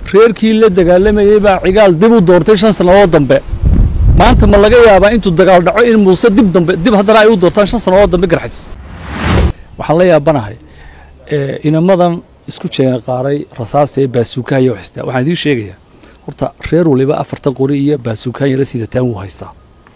reerkii la dagaalamayay baa cigaal dib u doortay 5 sanadood dambe maanta ma laga yaabaa intuu dagaal dhaco in muuse dib haddana ay u doortaan 5 sanadood dambe garxis waxaan la yaabanahay inamadan isku jeena qaaray rasaasta ee baasuukaha iyo xistaa waxaan idin sheegayaa horta reer waliba 4 qori iyo baasuukaha yara sidataan uu haystaa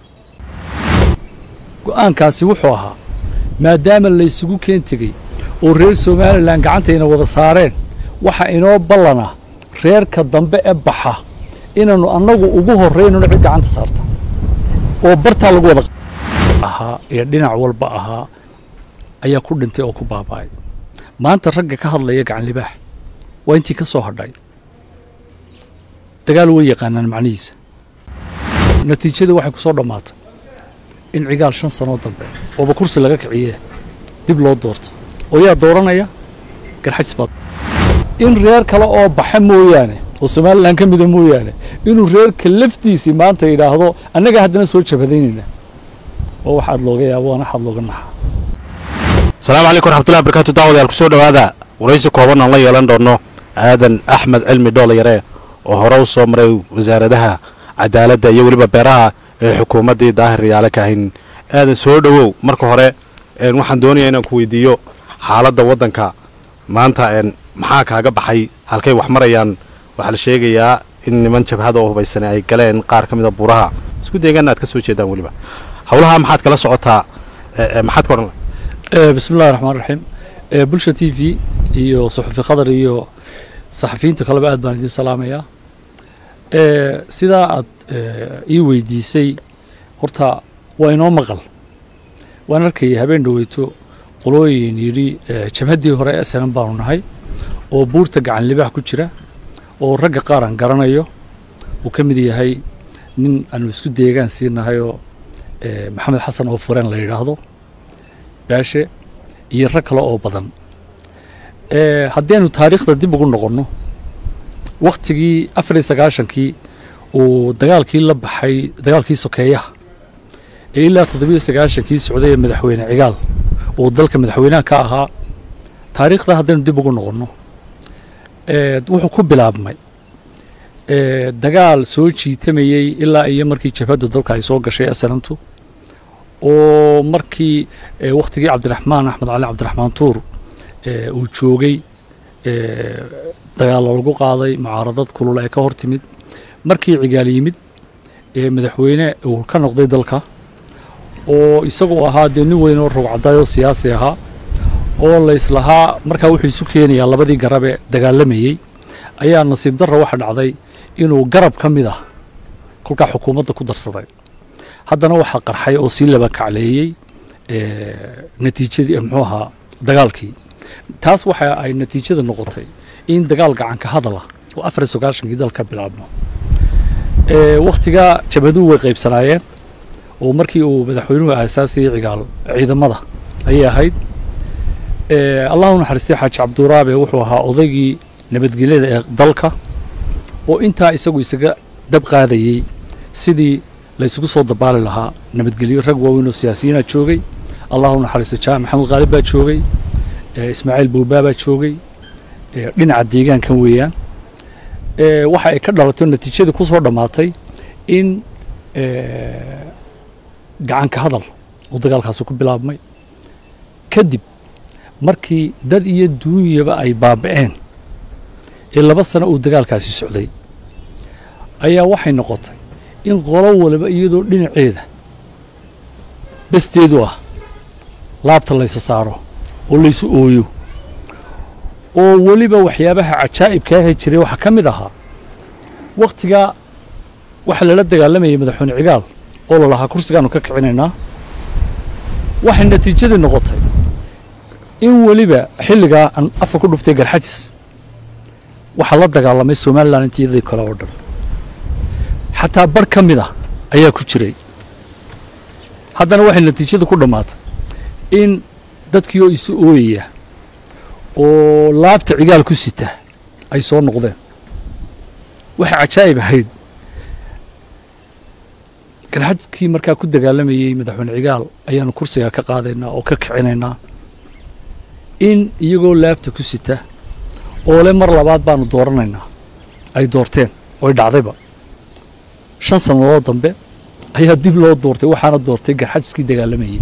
go'aankaasi wuxuu ahaa maadaama la isugu keentay oo reer Soomaaliland gacantayna wada saareen waxa inoo ballana reerka dambe ee baxa inaanu annagu ugu horreeyno cid gacanta saarta oo barta lagu wada ahaa ee dhinac walba ahaa ayaa ku dhintay oo ku baabay maanta ragga ka hadlaya gacan libaax waa intii ka soo hadhay dagaal way yaqaanaan macnihiisa natiijadu waxay ku soo dhamaatay in cigaal 5 sano dambe oo kursi laga kiciye dib loo doorto oo yaa dooranaya garxis bad in reer kale oo baxa mooyaane oo Soomaaliland ka mid ah mooyaane inuu reerka laftiisi maanta yiraahdo annaga haddana soo jabadaynayna oo waxa looga yaabo ana xad looga naxaa السلام عليكم ورحمة الله وبركاته دعوة الكسور هذا ورئيس كوبنا الله يلندرنا آدن أحمد علمي دولة يرى وهراو صمري وزارتها عدالة يولي ببرها حكومة دي ظاهر على كهين آدن سودو مركو هراء نحن دوني أنا كويديو حالة دوّدن كا ما أنت إن محاك هجب حي هالكي وحمريان وحالشيء يا إن من شاف هذا وهو بيسنى أي كلام قار كم يدبرها سكود يجينا تكسوي شيء ده ولي بقى حولها محاد كلا صعتها محاد كورن بسم الله الرحمن الرحيم بلشة تي في iyo صحفي qadar iyo saxafiinta kala baad baan idin salaamayaa sida aad ii weydiisay horta waa inoo maqal waan arkay habeen dhaweyto qolooyin yiri jabhadii hore ee sanan baan nahay oo buurta gacan libaax ku jira oo ragga qaaran garanayo uu ka mid yahay nin aan isku deegaan siinahay oo maxamed xasan oo fureen la yiraahdo baashe iyo rag kale oo badan haddeenu taariikhda dib ugu noqono waqtigii 94kii oo dagaalkii la baxay dagaalkii sokeeyaha ilaa 79kii socday madaxweyne cigaal oo dalka madaxweynaha ka ahaa taariikhda haddeenu dib ugu noqono wuxuu ku bilaabmay dagaal soo jiitamayay ilaa iyo markii jabhadda dalka ay soo gashay asalantu oo markii waqtigii Cabdiraxmaan Axmed Cali Cabdiraxmaan Tuur uu joogay dagaal lagu qaaday mucaaradad kulul ay ka hortimid markii cigaal yimid madaxweyne uu ka noqday dalka oo isagu ahaa nin weyn oo rugcadayo siyaasi ahaa oo la islahaa markaa wuxuu isu keenayaa labadii garab ee dagaalamayay ayaa nasiib darro waxa dhacday inuu garab ka mid ah kolka xukuumadda ku darsaday haddana waxa qarxay oo si laba kacleeyay natiijadii muxuu ahaa dagaalkii taas waxa ay natiijada noqotay in dagaal gacan ka hadala oo 94kii dalka bilaabmo waqtiga jabhadu way qaybsanaayeen oo markii uu madaxweynuhu aasaasay cigaal ciidamada ayay ahayd Allahu naxariistay Xaaji Cabduraabe wuxuu ahaa odaygii nabadgelyada ee dalka oo intaa isaga dab qaadayay sidii la isugu soo dabaali lahaa nabadgelyo rag waaweyn oo siyaasiyiin joogay Allahu naxariisto Maxamed Qaalib baa joogay Ismaaciil Buubaa baa joogay dhinaca deegaankan weeyaan waxa ay ka dhalatay natiijada ku soo dhamaatay in gacan ka hadal oo dagaalkaas ku bilaabmay kadib markii dad iyo duunyaba ay baaba'een 2 sano oo dagaalkaasi socday ayaa waxay noqotay in qolo waliba iyadoo dhinaceeda basteedu ah laabta la isa saaro oo la isu ooyo oo waliba waxyaabaha cajaa'ibka ah jiray waxa ka mid ahaa waqtiga waxa la dagaalamayay madaxweyne cigaal oo la lahaa kursigaanu ka kicinaynaa waxa natiijadu noqotay in waliba xilliga aan afka ku dhuftay garxajis waxa la dagaalamay Soomaaliland intii kala oo dhan حتى بر كميدا أيها كتيري هذا أنا واحد نتيجة كل مات إن دتكيو يسويه ولعبت عقال كسيته أي صور نقطة واحد عجائب هيد كان حد كي مركا كده قال لي مدحون عقال أيان كرسي كقاعدنا أو ككعننا إن يقول لعبت كسيته أول مرة بعد بانو دورنا ay doorteen oy dhacdayba 5 sannadood dambe ayaa dib loo doortay waxaana doortay garxajiskii dagaalamayay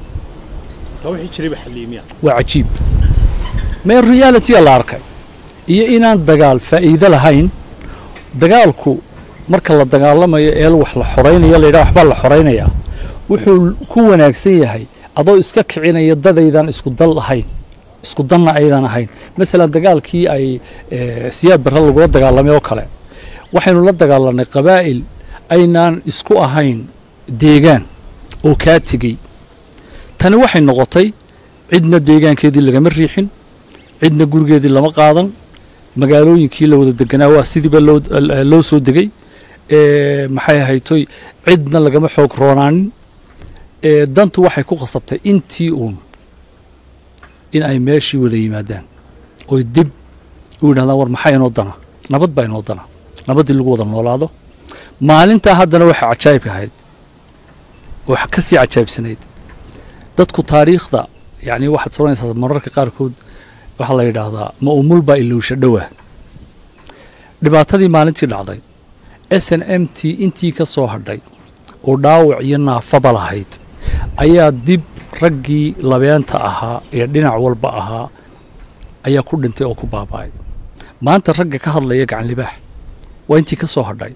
wixii jiray xaliimiya waa cajiib ma reality la arkay iyo inaan dagaal faa'iido lahayn dagaalku marka la dagaalamayo ee wax la xoreynayo la yiraahdo waxba la xoreynaya wuxuu ku wanaagsan yahay adoo iska kicinaya dadaydan isku dal lahayn isku danna aydan ahayn mesela dagaalkii ay siyaad barra lagu dagaalamay oo kale waxaynu la dagaalanay qabaa'il aynaan isku ahayn deegaan oo ka tagay tani waxay noqotay cidna deegaankeedii lagama riixin cidna gurigeedii lama qaadan magaalooyinkii la wada deganaa waa sidiiba loo soo degay maxay ahaytoy cidna lagama xoog roonaanin dantu waxay ku qasabtay intii in ay meeshii wada yimaadaan oo dib u yidhahdaan war maxay inoo dana nabad baa inoo dana nabaddii lagu wada noolaado maalintaa haddana waxay cajaayib ahayd wax ka sii cajaabsanayd dadku taariikhda yacni waxaad soranaysaa mararka qaarkood waxaa la yidhaahdaa ma umul baa ilowsha dhowaa dhibaatadii maalintii dhacday SNMT intii ka soo hadhay oo dhaawac iyo naafaba lahayd ayaa dib raggii labeenta ahaa ee dhinac walba ahaa ayaa ku dhintay oo ku baaba'ay maanta ragga ka hadlaya gacan libaax waa intii ka soo hadhay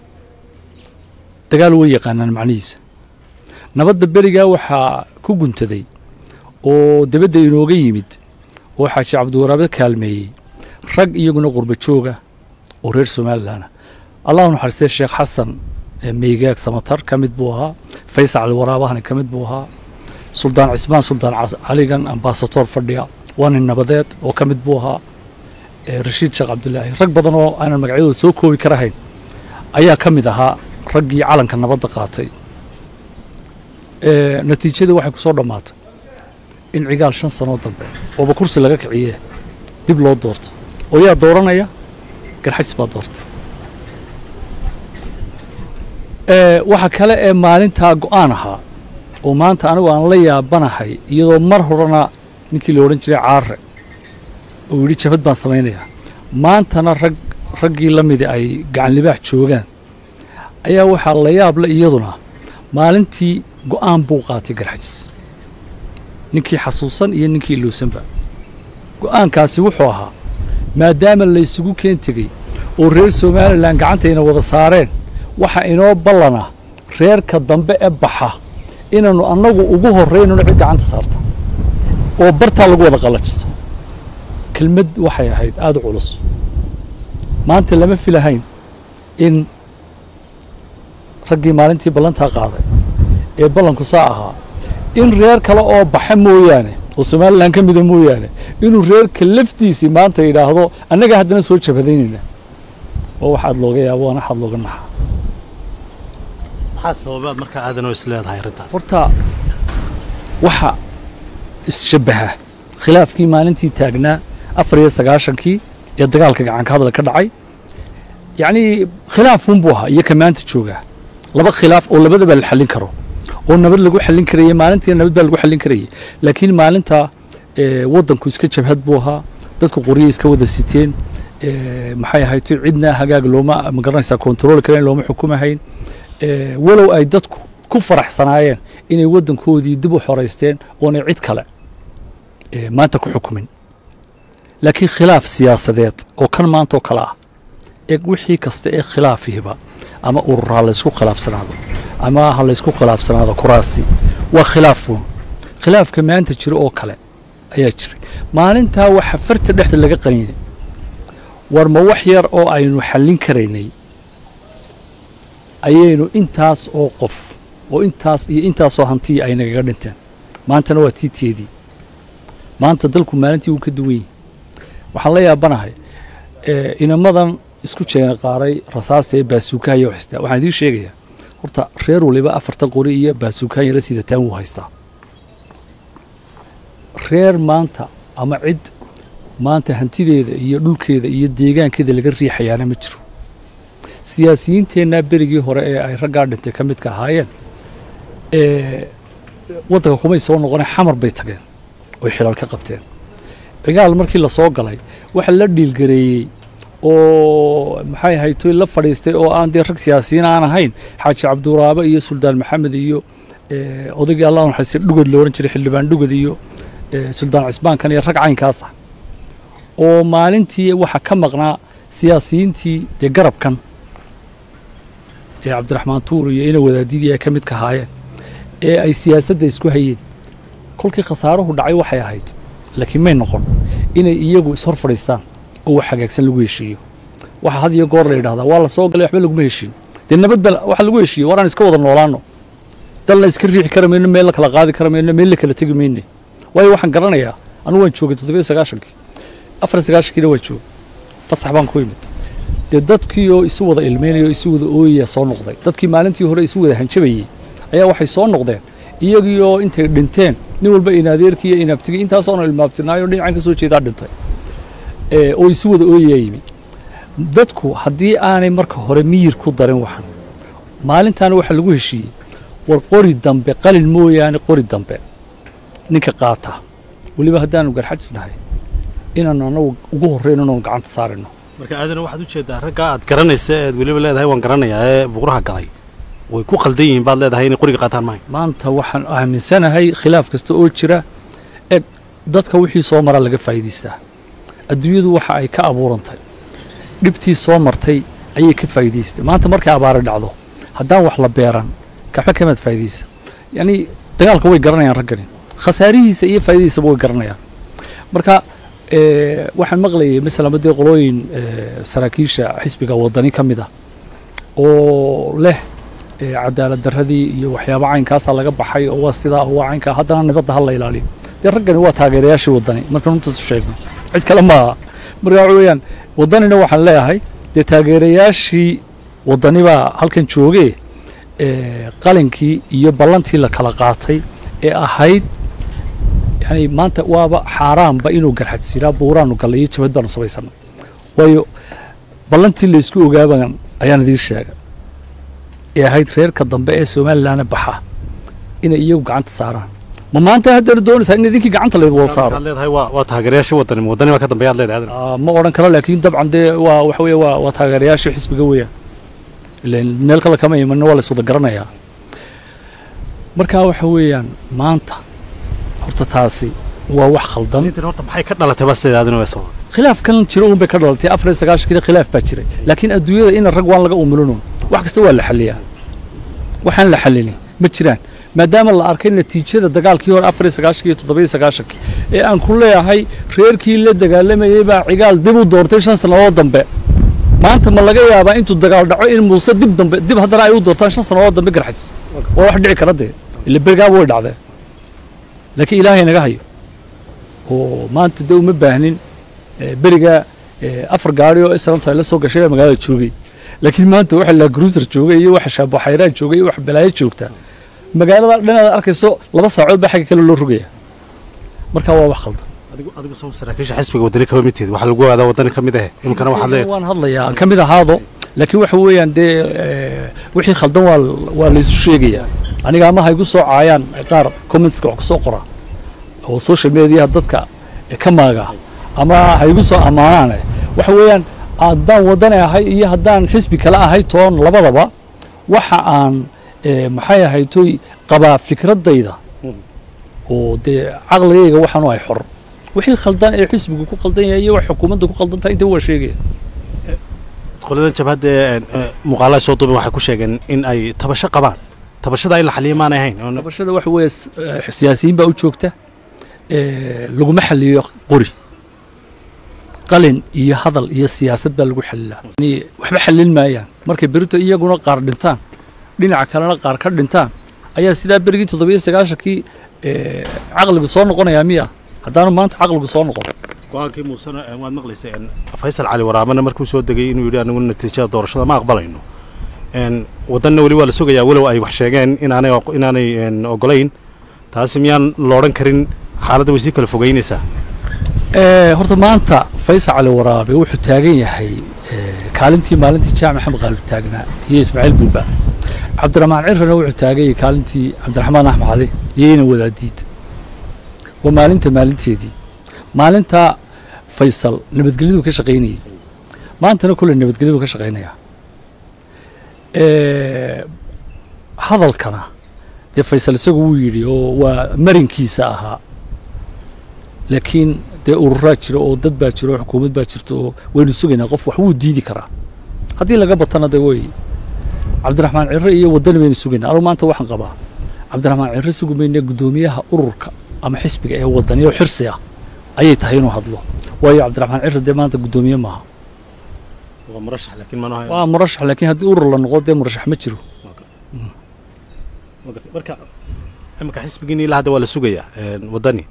dagaal way yaqaanaan macnihiisa nabadda berigaa waxaa ku guntaday oo dibadda inooga yimid oo xaaji cabdiwaraabe kaalmeeyey rag iyaguna qurba jooga oo reer somalilan allahu naxariistay sheekh xasan meygaag samatar ka mid buu ahaa faysal alwaraabahana ka mid buu ahaa suldaan cismaan suldaan caligan ambaasadoor fadhiya waa nin nabadeed oo ka mid buu ahaa rashiid sheekh cabdilaahi rag badan oo aanan magacyadooda soo koobi karahayn ayaa ka mid ahaa raggii calanka nabadda qaatay natiijadii waxay ku soo dhammaatay in cigaal 5 sano dambe ooba kursi laga kiciye dib loo doorto oo yaa dooranaya garxajis baa doortay waxa kale ee maalintaa go'aan ahaa oo maanta anigu aan la yaabanahay iyadoo mar horena ninkii la odhan jiray caare oo yidhi jabad baan samaynayaa maantana raggii la midi ay gacan libaax joogaan ayaa waxaa la yaab la iyaduna maalintii go'aan buu qaatay garxajis ninkii xasuusan iyo ninkii ilowsanba go'aankaasi wuxuu ahaa maadaama la isugu keen tegey oo reer somalilan gacantayna wada saareen waxa inoo ballana reerka dambe ee baxa inaanu annagu ugu horreynuna cid gacanta saarta oo bartaa lagu wada qallajisto kelmad waxay ahayd aad u culus maanta lama filahayn in raggii maalintii ballantaa qaaday ee ballanku saa ahaa in reer kale oo baxa mooyaane oo somalilan ka mida mooyaane inuu reerka laftiisii maanta yidhaahdo annaga haddana soo jabadaynayna oo waxaad looga yaabo waana waxaad looga naxa maxaa sababaad markaa aadanoo is leedahay arrintaas horta waxa is-shabbaha khilaafkii maalintii taagnaa 94kii ee dagaalka gacanka hadal ka dhacay yacni khilaafun buu ahaa iyo ka maanta joogaa laba khilaaf oo labadaba la xallin karo oo nabad lagu xallin karayay maalintii nabad baa lagu xallin karayay laakiin maalinta waddanku iska jabhad buu ahaa dadku qoryo iska wada siteen maxay ahayd cidna hagaag looma magaranaysaa control kale looma xukumahayn walow ay dadku ku faraxsanaayeen inay waddankoodii dib u xoreysteen oonay cid kale maanta ku xukumin laakiin khilaaf siyaasadeed oo kan maanta oo kale ah wixii kasta ee khilaafihiba ama ururaa la isku khilaafsanaado ama ha la isku khilaafsanaado kuraasi waa khilaafuun khilaafka maanta jiro oo kale ayaa jiray maalintaa waxa farta dhexda laga qaninay war ma wax yar oo aynu xallin karaynay ayaynu intaas oo qof oo intaas iyo intaasoo hantii ay nagaga dhinteen maantana waa tiiteedii maanta dalku maalintii uu ka duwan yahay waxaan la yaabanahay inamadan isku jeena qaaray rasaasta ee baasuukaha iyo waxstaa waxaan idiin sheegayaa horta reer waliba 4 qori iyo baasuukaha yara sidataan wuu haystaa reer maanta ama cid maanta hantideeda iyo dhulkeeda iyo deegaankeeda laga riixayaana ma jiro siyaasiyiinteennaa berigii hore ee ay raggaa dhintay ka midka ahaayeen waddanka kumay soo noqonay xamar bay tageen oy xilaal ka qabteen cigaal markii la soo galay waxa la dhiilgareeyey oo maxay haytoy la fadhiistay oo aan dee rag siyaasiyiin aan ahayn xaaji cabduraabe iyo suldaan maxamed iyo odaygii allah naxariistay dhugad la oran jiray xildhibaan dhugad iyo suldaan cisbaankan iyo rag caynkaas ah oo maalintii waxa ka maqnaa siyaasiyiintii dee garabkan cabdiraxmaan tuur iyo ina wadaadidii ay ka mid ka haayeen ee ay siyaasadda isku hayeen kolkii khasaaruhu dhacay waxay ahayd laakiin may noqon inay iyagu ishor fadhiistaan oo wax hagaagsan lagu heshiiyo waxa had iyo goor la yidhahdaa waa la soo galay waxba laguma heshiin dee nabadba waxa lagu heshiiyo waraan iska wada noolaano dal la iska riixi kara mayno meel la kala qaadi kara mayno meel la kala tegi mayno waayo waxaan garanayaa anigu waan joogay 79kii 94kiina waa joogay fasax baan ku yimid dee dadkii oo isu wada ilmeynaya oo isu wada ooyaya soo noqday dadkii maalintii hore isu wada hanjabayay ayaa waxay soo noqdeen iyagii oo intay dhinteen nin walba inaadeerkii iyo inaabtigii intaasoona ilmaabtinaayo dhinacan ka soo jeedaa dhintay oo isu wada ooyaya yimi dadku haddii aanay marka hore miyir ku darin waxan maalintaana waxa lagu heshiiyey war qori dambe qalin mooyaane qori dambe ninka qaata weliba haddaanu garxajisnahay inaanu anagu ugu horreyno inaanu gacanta saarino marka aadana waxaad u jeedaa raggaa aad garanaysa eed weliba leedahay waan garanayaa ee buquraha galay way ku qaldan yihiin baad leedahay inay qoriga qaataan maayo maanta waxaan aaminsanahay khilaaf kasta oo jira dadka wixii soo mara laga faa'iidaystaa adduunyadu waxa ay ka abuurantay dhibtii soo martay ayay ka faa'iidaystay maanta markay abaari dhacdo haddaan wax la beeran kaxba kamaad faa'iidaysa yacni dagaalka way garanayaan raggani khasaarihiisa iyo faa'iidadiisaba way garanayaan marka waxaan maqlayay masalan badee qolooyin saraakiisha xisbiga wadani ka mid ah oo leh cadaalad darradii iyo waxyaaba caynkaasaa laga baxay oo waa sidaa oo waa caynkaa haddana nabadda ha la ilaaliyo dee raggani waa taageerayaashii wadani markaan runtaas u sheegno cid kale maaha marka waxa weeyaan wadanina waxaan leeyahay dee taageerayaashii wadani baa halkan joogee qalinkii iyo ballantii la kala qaatay ee ahayd يعني maanta waaba xaaraanba inuu garxadsiraa buuraanu galay iyo jabad baanu samaysanay waayo ballantii la isku ogaaban ayaan idin sheegay ee ahayd reerka dambe ee Soomaaliland baxa inay iyagu gacanta saaraan ma maanta hadda doonaysaa in idinkii gacanta la wada saaro leedahay waa taageerayaashii wadani ka dambeeyaad leedahay ma oran karo laakiin dabcan dee waa waxa weeye waa taageerayaashii xisbiga weeyaan ileen meel kale kama iman waa la iswada garanayaa marka waxa weeyaan maanta horta taasi waa wax khaldan inta horta maxay ka dhalatay baa sidaadina way soo khilaaf kan jiro bay ka dhalatay 94 khilaaf baa jiray laakiin adduunyada in rag waan laga umulino wax kasta waa la xalliyaa waxaan la xallilin ma jiraan maadaama la arkay natiijada dagaalkii hore 94 iyo 97 ee aan ku leeyahay reerkii la dagaalamayay baa cigaal dib u doortay 5 sanadood dambe maanta ma laga yaabaa intuu dagaal dhaco in muuse dib haddana ay u doortaan 5 sanadood dambe garxis waa wax dhici kara dee ila bergaab way dhacday laakiin ilaahay naga hayo oo maanta dee uma baahnin beriga afar gaari oo islamta la soo gashay magaalada joogay laakiin maanta waxa la cruiser joogay iyo waxa shaabo xayraan joogay iyo wax balaayo joogta magaalada dhinaca arkayso 2 saacadood baa xagga kale loo rogaya marka waa wax khaldan adigu soo saraakiisha xisbiga wadani ka mid waxa lagu waadaa wadani ka mid ah imkana waxa leeyahay waan hadlayaa ka mid ahaado laakiin waxa weeyaan dee wixii khaldan waa la isu sheegayaa aniga ama hay gu soo caayaan qaar comments wax ku soo qora oo social media dadka ka maaga ama hay gu soo amaanaan waxa weeyaan haddaan wadani ahay iyo haddaan xisbi kale ahay toon labadaba waxa aan maxay ahay toy qabaa fikradayda oo dee caqligayga waxaan ay xor wixii khaldan ee xisbigu ku khaldan yahay iyo wax xukuumadda ku khaldan tahay inta waa sheegay qoladan jabhadda muuqaalada soo duubay waxay ku sheegeen in ay tabasho qabaan tabashada ay la xaliyo maanay ahayn tabashada waxa weeye siyaasiyiin baa u joogta laguma xaliyo qori qalin iyo hadal iyo siyaasad baa lagu xalilaa yani waxba xalin maayaan markay berito iyaguna qaar dhintaan dhinaca kalena qaar ka dhintaan ayaa sidaa berigii 79kii caqligu soo noqonayaa miya haddaanu maanta caqligu soo noqon go'aankii muusana waad maqlaysay Faysal Cali Waraabana markuu soo degay inuu yiri anagu natiijada doorashada ma aqbalayno wadanna wali waa la sugayaa walow ay wax sheegeen inaanay ogolayn taasi miyaan la oran karin xaaladda way sii kala fogeynaysaa horta maanta Faysal Cali Waraabe wuxuu taagan yahay kaalintii maalintii Jaamac Maxamed Qalbi taagnaa iyo Ismaaciil Bulba Cabdiraxmaan Cirrana wuxuu taagay kaalintii Cabdiraxmaan Axmed Cali iyana wadaadiid maalinteedii maalinta Faysal nabadgelyadu ka shaqeynayay maantana kule nabadgelyadu ka shaqaynaya hadalkana dee faysal isagu wuu yidhi oo waa marinkiisa ahaa laakiin dee ururaa jira oo dad baa jira oo xukuumad baa jirta oo waynu sugaynaa qof wax wuu diidi karaa haddii laga batana dee way cabdiraxmaan cirre iyo waddani baynu sugaynaa anugu maanta waxaan qabaa cabdiraxmaan cirre sugu mayna guddoomiyaha ururka ama xisbiga ee waddani oo xirsi ah ayay tahay inuu hadlo waayo cabdiraxmaan cirre dee maanta guddoomiye maaha waa murashax laakiin haddii urur la noqo dee murashax ma jiro marka imika xisbigiina ilaa hadda waa la sugayaa waddani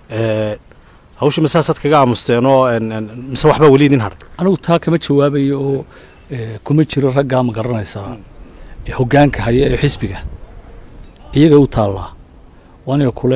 hawsha masaasaad kaga aamusteen oo mise waxbaa weli idin hadhay anigu taa kama jawaabayo oo kuma jiro raggaa ma garanaysaa hoggaanka haya ee xisbiga iyaga u taallaa waaniga kule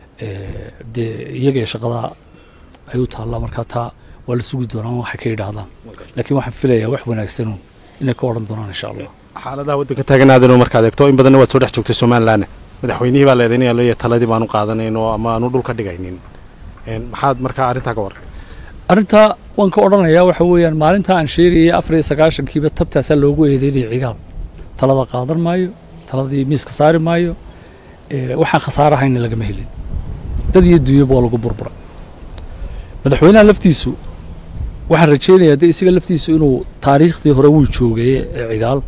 dee iyaga shaqadaa ay u taallaa markaa taa waa la sugi doonaa waxay ka yidhaahdaan laakiin waxaan filayaa wax wanaagsan inay ka odhan doonaan insha allah xaaladaha waddanka taaganaadano markaad eegto in badanna waad soo dhex joogtay somalilan madaxweynihii baa leedaynaya leeyahay taladii baanu qaadanayno ama aanu dhulka dhigaynin maxaad markaa arrintaa ka waran arrintaa waan ka odhanayaa waxa weeyaan maalintaa aan sheegayay 94kiiba tabtaasaa loogu eedeynaya cigaal talada qaadan maayo taladii miiska saari maayo waxaan khasaarahayna lagama helin dad iyo dunyaba waa lagu burburay madaxweynaha laftiisu waxaan rajaynayaa dee isaga laftiisu inuu taariikhdii hore wuu joogay ee cigaal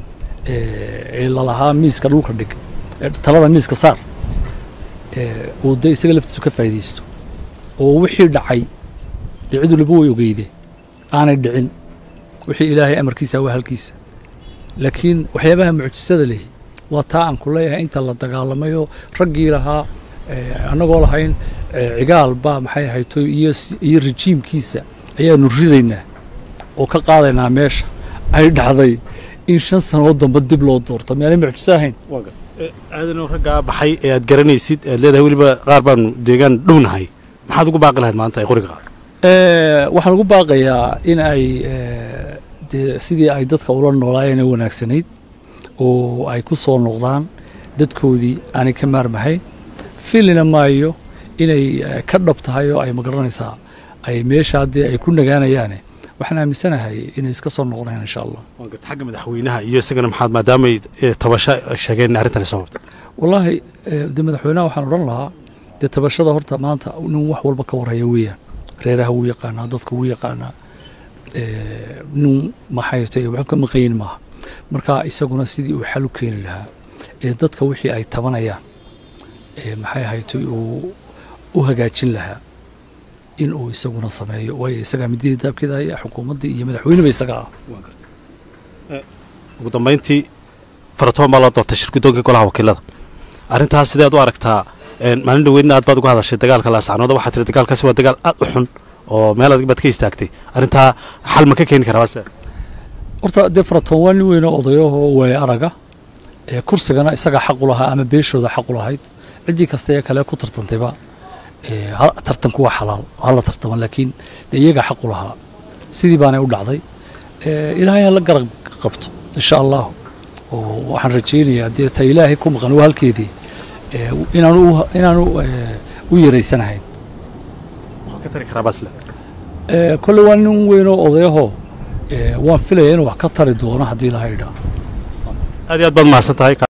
ee lalahaa miiska dhulka dhig talada miiska saar uu dee isaga laftiisu ka faa'iidaysto oo wixii dhacay dee cid waliba way ogeyde aanay dhicin wixii ilaahay amarkiisa waa halkiisa laakiin waxyaabaha mucjisada leh waa taa aan ku leeyahay inta la dagaalamayo raggii lahaa annagoo lahayn cigaal baa maxay ahayto iyo rejiimkiisa ayaanu ridaynaa oo ka qaadaynaa meesha ay dhacday in 5 sano dambe dib loo doorto meelay mucjiso ahayn aadanoo raggaa baxay ee aad garanaysid aad leedahay weliba qaar baanu deegaan dhownahay maxaad ugu baaqi lahayd maanta ay qoriga qaad waxaan ugu baaqayaa in ay dee sidii ay dadka ula noolaayeen ee wanaagsanayd oo ay ku soo noqdaan dadkoodii aanay ka maarmahayn filina maayo inay ka dhab tahay oo ay magaranaysaa ay meesha haddii ay ku nagaanayaane waxaan aaminsanahay inay iska soo noqonayaan insha allah xagga madaxweynaha iyo isagana maxaad maadaamay tabasho sheegeen in arrintani sababta wallaahi dee madaxweynaha waxaan odhan lahaa dee tabashada horta maanta nin wax walba ka warhaya weeyaan reeraha wuu yaqaanaa dadka wuu yaqaanaa nin maxay wax ka maqayin maaha marka isaguna sidii uu xal u keeni lahaa ee dadka wixii ay tabanayaan maxay ahayto uu u hagaajin lahaa in uu isaguna sameeyo waayo isagaa midiyada daabkeeda haya xukuumaddii iyo madaxweyneba isaga ah ugu dambayntii faratoon baa loo doortay shirkidoonkii golaha wakiilada arrintaas sideed u aragtaa maalin dhaweydna aad baad uga hadashay dagaalka laasacnooda waxaa tiri dagaalkaasi waa dagaal aad u xun oo meel adag baad ka istaagtay arrintaa xal ma ka keeni karaa base horta dee faratoon waa nin weynoo odayahoo waaya araga kursigana isagaa xaq u lahaa ama beeshooda xaq u lahayd ciddii kasta ee kale ku tartantayba tartanku waa xalaal hala tartama laakiin dee iyagaa xaq u lahaa sidii baanay u dhacday ilaahay hala garab qabto insha allah oo waxaan rajaynayaa dee ta ilaahay ku maqan waa halkeedii inaanu u yaraysanahayn ka tari karaa basle kolle waa nin weynoo odayahoo waan filaya inuu wax ka tari doono haddii laha idhaa aad iyo aad baad mahadsan tahay